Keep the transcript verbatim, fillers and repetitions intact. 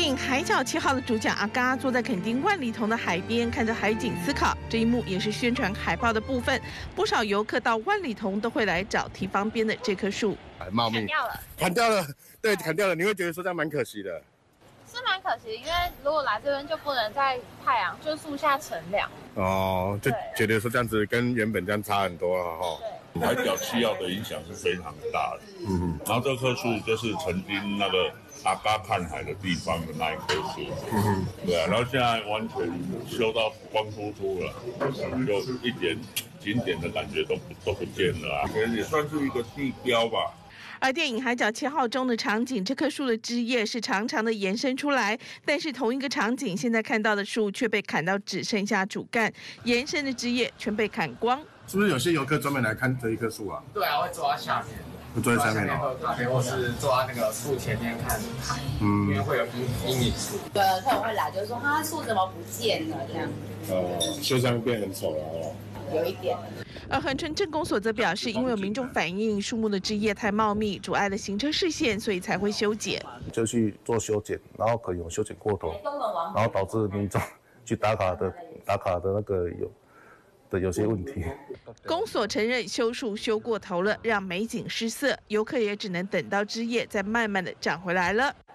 影《海角七号》的主角阿嘎坐在垦丁万里桐的海边，看着海景思考。这一幕也是宣传海报的部分。不少游客到万里桐都会来找堤防边的这棵树。 茂密砍掉了， 砍掉了，对，砍掉了。你会觉得说这样蛮可惜的。 是蛮可惜，因为如果来这边就不能在太阳，就树下乘凉。 哦，就觉得说这样子跟原本这样差很多了哈。 对， 海角七号的影响是非常大的。嗯，然后这棵树就是曾经那个阿嘎看海的地方的那一棵树。嗯，对啊，然后现在完全修到光秃秃了，就一点景点的感觉都不都不见了啊，可能也算是一个地标吧。 而电影《海角七号》中的场景，这棵树的枝叶是长长的延伸出来，但是同一个场景，现在看到的树却被砍到只剩下主干，延伸的枝叶全被砍光。 是不是有些游客专门来看这一棵树啊？ 对啊，会坐在下面， 会坐在下面喝咖啡，或是坐在那个树前面看海，嗯，因为会有阴阴影树。 对，客人会来，就是说他树怎么不见了这样。 呃，修这样变很丑了哦。 有一点。 而恒春镇公所则表示，因为有民众反映树木的枝叶太茂密，阻碍了行车视线，所以才会修剪。 就去做修剪，然后可能有修剪过头，然后导致民众去打卡的打卡的那个有的有些问题。 公所承认修树修过头了，让美景失色，游客也只能等到枝叶再慢慢的长回来了。